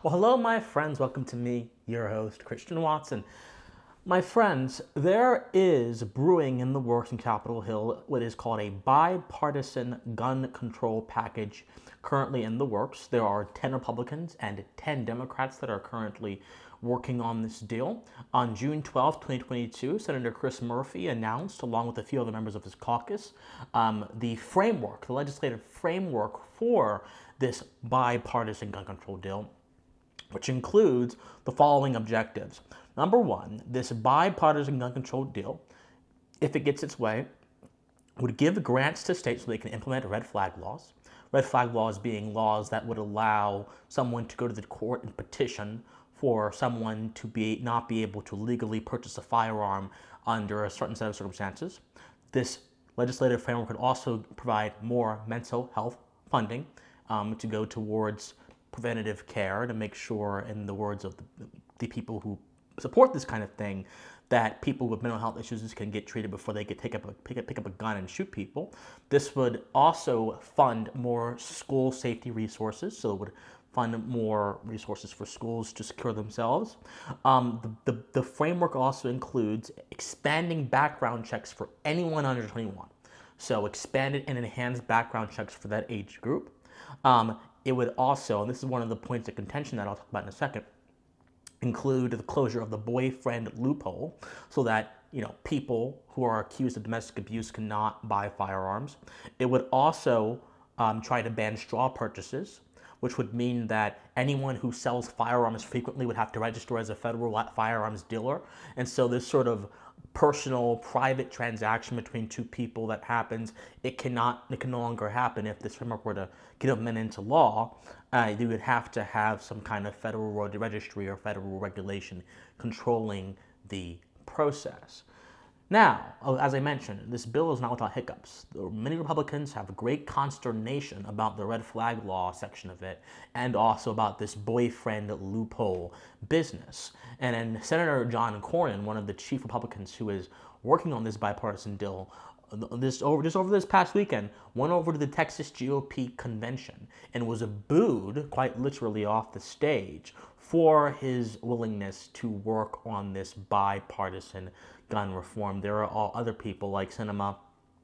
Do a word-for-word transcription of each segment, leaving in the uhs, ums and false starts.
Well, hello, my friends. Welcome to me, your host, Christian Watson. My friends, there is brewing in the works in Capitol Hill what is called a bipartisan gun control package currently in the works. There are ten Republicans and ten Democrats that are currently working on this deal. On June twelfth, twenty twenty-two, Senator Chris Murphy announced, along with a few other members of his caucus, um, the framework, the legislative framework for this bipartisan gun control deal, which includes the following objectives. Number one, this bipartisan gun control deal, if it gets its way, would give grants to states so they can implement red flag laws. Red flag laws being laws that would allow someone to go to the court and petition for someone to be not be able to legally purchase a firearm under a certain set of circumstances. This legislative framework could also provide more mental health funding um, to go towards preventative care to make sure, in the words of the, the people who support this kind of thing, that people with mental health issues can get treated before they get take up a, pick, up, pick up a gun and shoot people. This would also fund more school safety resources, so it would fund more resources for schools to secure themselves. Um, the, the, the framework also includes expanding background checks for anyone under twenty-one. So expanded and enhanced background checks for that age group. Um, It would also, and this is one of the points of contention that I'll talk about in a second, include the closure of the boyfriend loophole so that, you know, people who are accused of domestic abuse cannot buy firearms. It would also um, try to ban straw purchases, which would mean that anyone who sells firearms frequently would have to register as a federal firearms dealer. And so this sort of personal, private transaction between two people that happens, it cannot, it can no longer happen if this framework were to get amended into law. Uh, you would have to have some kind of federal registry or federal regulation controlling the process. Now, as I mentioned, this bill is not without hiccups. Many Republicans have great consternation about the red flag law section of it, and also about this boyfriend loophole business. And then Senator John Cornyn, one of the chief Republicans who is working on this bipartisan deal, this over just over this past weekend, went over to the Texas G O P convention and was booed, quite literally, off the stage for his willingness to work on this bipartisan gun reform. There are all other people like Sinema,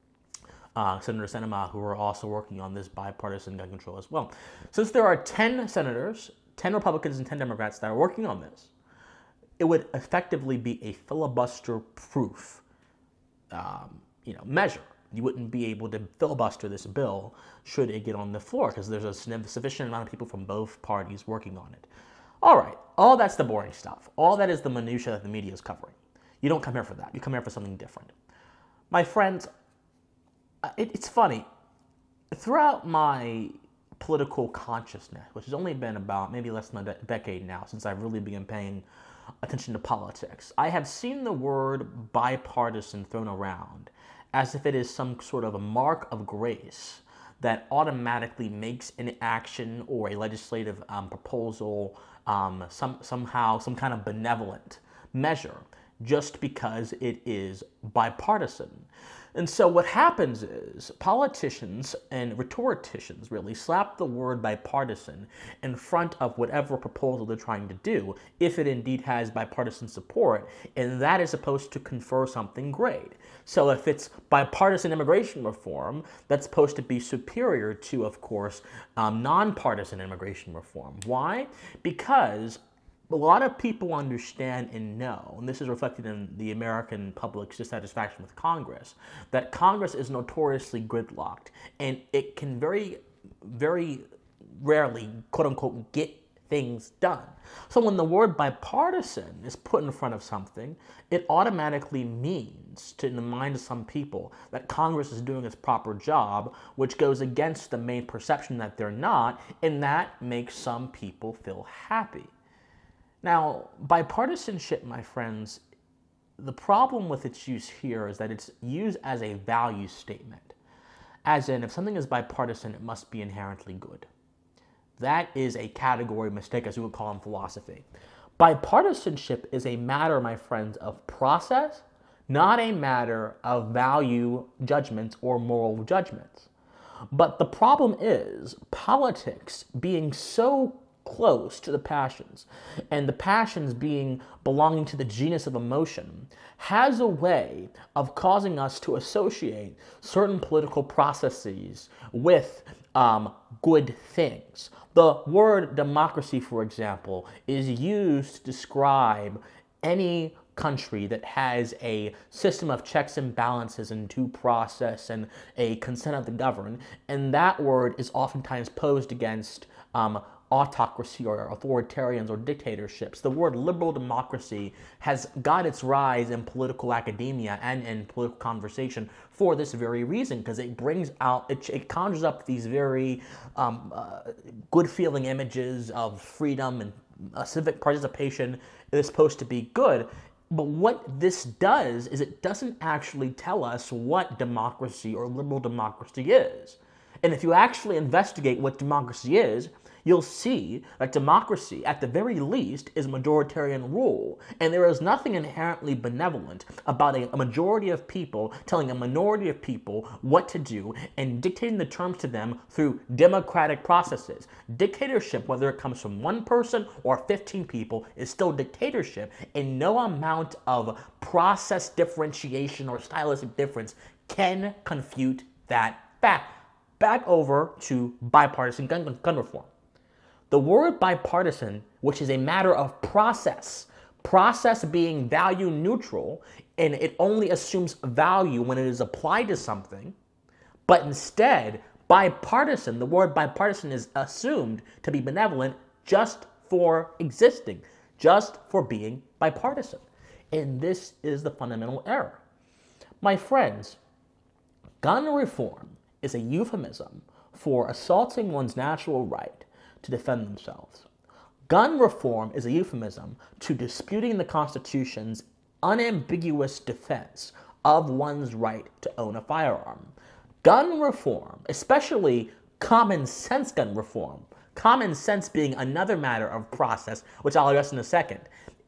uh, Senator Sinema, who are also working on this bipartisan gun control as well. Since there are ten senators, ten Republicans and ten Democrats that are working on this, it would effectively be a filibuster-proof um, you know, measure. You wouldn't be able to filibuster this bill should it get on the floor, because there's a sufficient amount of people from both parties working on it. All right, all that's the boring stuff. All that is the minutia that the media is covering. You don't come here for that. You come here for something different. My friends, it, it's funny. Throughout my political consciousness, which has only been about maybe less than a de- decade now since I've really begun paying attention to politics, I have seen the word bipartisan thrown around as if it is some sort of a mark of grace that automatically makes an action or a legislative um, proposal um, some, somehow some kind of benevolent measure just because it is bipartisan. And so what happens is politicians and rhetoricians really slap the word bipartisan in front of whatever proposal they're trying to do, if it indeed has bipartisan support, and that is supposed to confer something great. So if it's bipartisan immigration reform, that's supposed to be superior to, of course, um, nonpartisan immigration reform. Why? Because a lot of people understand and know, and this is reflected in the American public's dissatisfaction with Congress, that Congress is notoriously gridlocked, and it can very, very rarely, quote unquote, get things done. So when the word bipartisan is put in front of something, it automatically means, to in the mind of some people, that Congress is doing its proper job, which goes against the main perception that they're not, and that makes some people feel happy. Now, bipartisanship, my friends, the problem with its use here is that it's used as a value statement. As in, if something is bipartisan, it must be inherently good. That is a category mistake, as we would call in philosophy. Bipartisanship is a matter, my friends, of process, not a matter of value judgments or moral judgments. But the problem is politics being so close to the passions, and the passions being belonging to the genus of emotion, has a way of causing us to associate certain political processes with um, good things. The word democracy, for example, is used to describe any country that has a system of checks and balances and due process and a consent of the governed, and that word is oftentimes posed against um, autocracy or authoritarians or dictatorships. The word liberal democracy has got its rise in political academia and in political conversation for this very reason, because it brings out, it, it conjures up these very um, uh, good-feeling images of freedom and uh, civic participation that is supposed to be good. But what this does is it doesn't actually tell us what democracy or liberal democracy is. And if you actually investigate what democracy is, you'll see that democracy, at the very least, is majoritarian rule. And there is nothing inherently benevolent about a, a majority of people telling a minority of people what to do and dictating the terms to them through democratic processes. Dictatorship, whether it comes from one person or fifteen people, is still dictatorship, and no amount of process differentiation or stylistic difference can confute that fact. Back over to bipartisan gun, gun reform. The word bipartisan, which is a matter of process, process being value neutral, and it only assumes value when it is applied to something, but instead, bipartisan, the word bipartisan is assumed to be benevolent just for existing, just for being bipartisan. And this is the fundamental error. My friends, gun reform is a euphemism for assaulting one's natural right to defend themselves. Gun reform is a euphemism to disputing the Constitution's unambiguous defense of one's right to own a firearm. Gun reform, especially common sense gun reform, common sense being another matter of process, which I'll address in a second,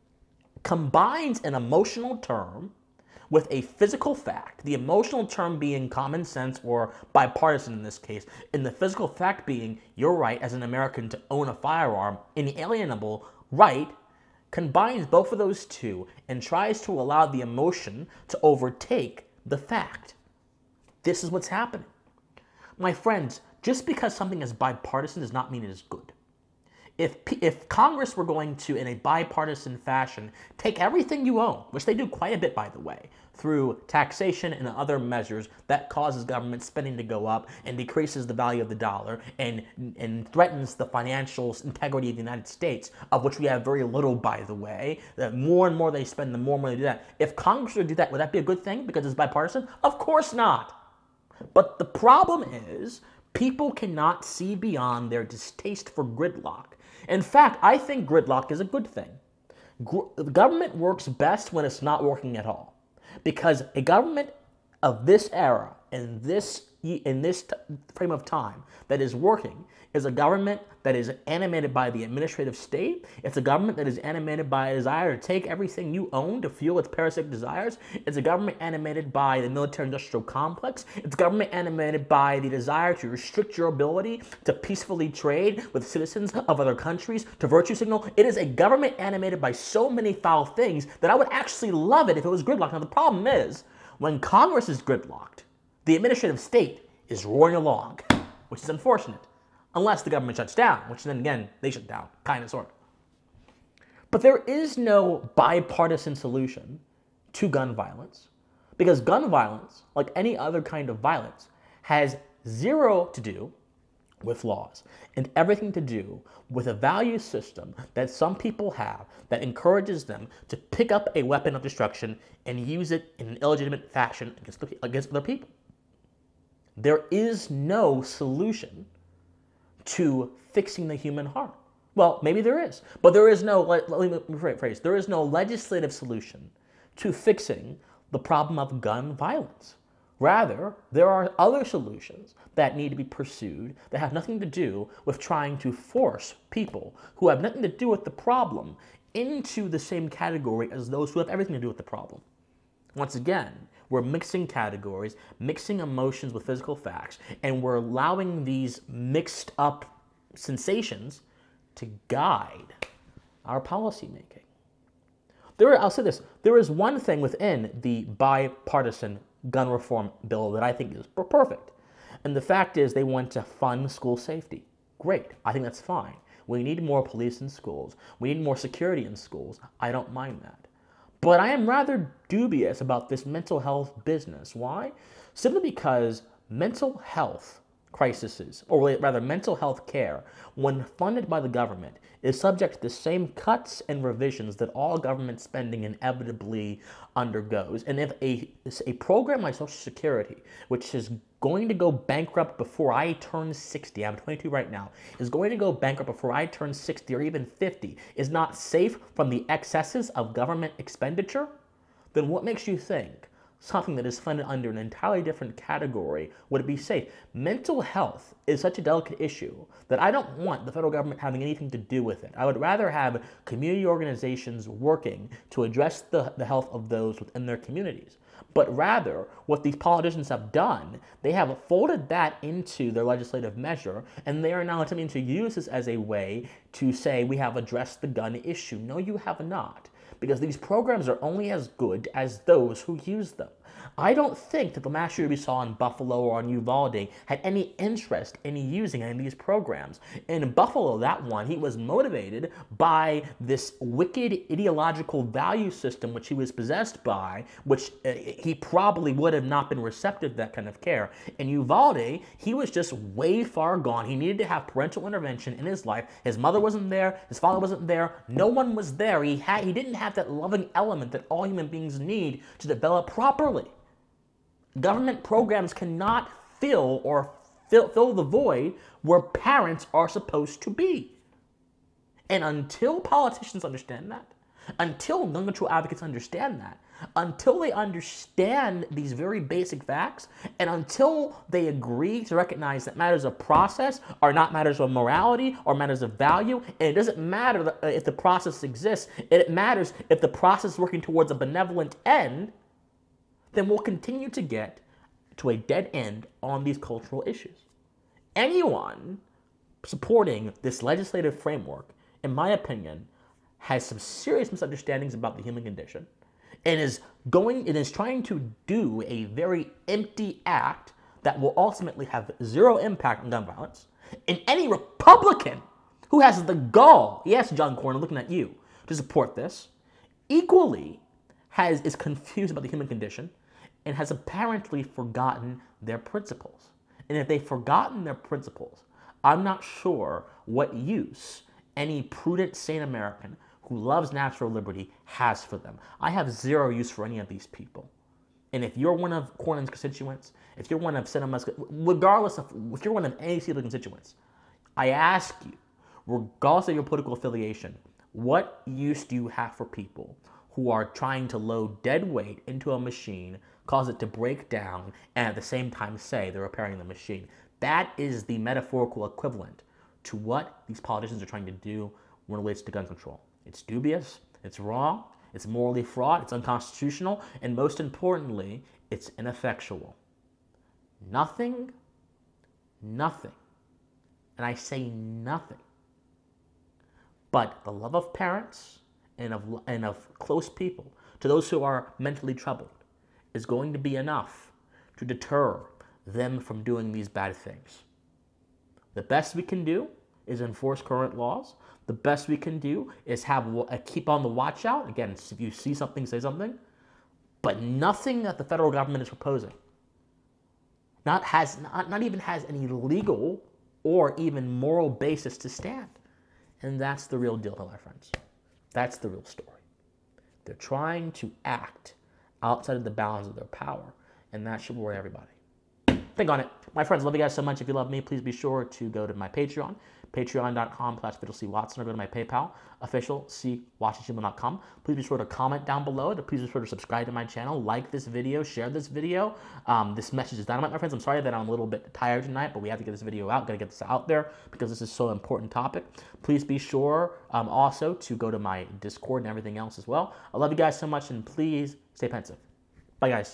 combines an emotional term with a physical fact, the emotional term being common sense or bipartisan in this case, and the physical fact being your right as an American to own a firearm, inalienable right, combines both of those two and tries to allow the emotion to overtake the fact. This is what's happening. My friends, just because something is bipartisan does not mean it is good. If, if Congress were going to, in a bipartisan fashion, take everything you own, which they do quite a bit, by the way, through taxation and other measures that causes government spending to go up and decreases the value of the dollar and, and threatens the financial integrity of the United States, of which we have very little, by the way. The more and more they spend, the more and more they do that. If Congress were to do that, would that be a good thing because it's bipartisan? Of course not. But the problem is people cannot see beyond their distaste for gridlock. In fact, I think gridlock is a good thing. Gr- the government works best when it's not working at all. Because a government of this era, in this, in this t- frame of time, that is working, is a government that is animated by the administrative state. It's a government that is animated by a desire to take everything you own to fuel its parasitic desires. It's a government animated by the military-industrial complex. It's a government animated by the desire to restrict your ability to peacefully trade with citizens of other countries, to virtue signal. It is a government animated by so many foul things that I would actually love it if it was gridlocked. Now, the problem is, when Congress is gridlocked, the administrative state is roaring along, which is unfortunate. Unless the government shuts down, which then again, they shut down, kind of, sort of. But there is no bipartisan solution to gun violence, because gun violence, like any other kind of violence, has zero to do with laws and everything to do with a value system that some people have that encourages them to pick up a weapon of destruction and use it in an illegitimate fashion against, the, against other people. There is no solution to fixing the human heart. Well, maybe there is, but there is no, let, let me rephrase, there is no legislative solution to fixing the problem of gun violence. Rather, there are other solutions that need to be pursued that have nothing to do with trying to force people who have nothing to do with the problem into the same category as those who have everything to do with the problem. Once again, we're mixing categories, mixing emotions with physical facts, and we're allowing these mixed up sensations to guide our policymaking. There, I'll say this, there is one thing within the bipartisan gun reform bill that I think is perfect. And the fact is they want to fund school safety. Great, I think that's fine. We need more police in schools. We need more security in schools. I don't mind that. But I am rather dubious about this mental health business. Why? Simply because mental health crises, or rather mental health care, when funded by the government, is subject to the same cuts and revisions that all government spending inevitably undergoes. And if a, a program like Social Security, which is going to go bankrupt before I turn sixty, I'm twenty-two right now, is going to go bankrupt before I turn sixty or even fifty, is not safe from the excesses of government expenditure, then what makes you think something that is funded under an entirely different category would be safe? Mental health is such a delicate issue that I don't want the federal government having anything to do with it. I would rather have community organizations working to address the, the health of those within their communities. But rather, what these politicians have done, they have folded that into their legislative measure, and they are now attempting to use this as a way to say we have addressed the gun issue. No, you have not. Because these programs are only as good as those who use them. I don't think that the mass shooter we saw in Buffalo or in Uvalde had any interest in using any of these programs. In Buffalo, that one, he was motivated by this wicked ideological value system which he was possessed by, which uh, he probably would have not been receptive to that kind of care. In Uvalde, he was just way far gone. He needed to have parental intervention in his life. His mother wasn't there. His father wasn't there. No one was there. He had, he didn't have that loving element that all human beings need to develop properly. Government programs cannot fill or fill, fill the void where parents are supposed to be. And until politicians understand that, until gun control advocates understand that, until they understand these very basic facts, and until they agree to recognize that matters of process are not matters of morality or matters of value, and it doesn't matter if the process exists, it matters if the process is working towards a benevolent end, then we'll continue to get to a dead end on these cultural issues. Anyone supporting this legislative framework, in my opinion, has some serious misunderstandings about the human condition and is going and is trying to do a very empty act that will ultimately have zero impact on gun violence. And any Republican who has the gall, yes, John Cornyn, looking at you, to support this, equally has is confused about the human condition and has apparently forgotten their principles. And if they've forgotten their principles, I'm not sure what use any prudent, sane American who loves natural liberty has for them. I have zero use for any of these people. And if you're one of Cornyn's constituents, if you're one of Senator, regardless of, if you're one of any of the constituents, I ask you, regardless of your political affiliation, what use do you have for people who are trying to load dead weight into a machine, cause it to break down, and at the same time say they're repairing the machine? That is the metaphorical equivalent to what these politicians are trying to do when it relates to gun control. It's dubious, it's wrong, it's morally fraught, it's unconstitutional, and most importantly, it's ineffectual. Nothing, nothing, and I say nothing, but the love of parents and of, and of close people, to those who are mentally troubled, is going to be enough to deter them from doing these bad things. The best we can do is enforce current laws. The best we can do is have a keep on the watch out. Again, if you see something, say something. But nothing that the federal government is proposing not has not, not even has any legal or even moral basis to stand. And that's the real deal, my friends. That's the real story. They're trying to act outside of the bounds of their power, and that should worry everybody. Think on it. My friends, love you guys so much. If you love me, please be sure to go to my Patreon, patreon.com slash official C Watson, or go to my PayPal, official C Watson dot com. Please be sure to comment down below. Please be sure to subscribe to my channel, like this video, share this video. Um, this message is dynamite, my friends. I'm sorry that I'm a little bit tired tonight, but we have to get this video out. Got to get this out there because this is so important topic. Please be sure um, also to go to my Discord and everything else as well. I love you guys so much, and please stay pensive. Bye, guys.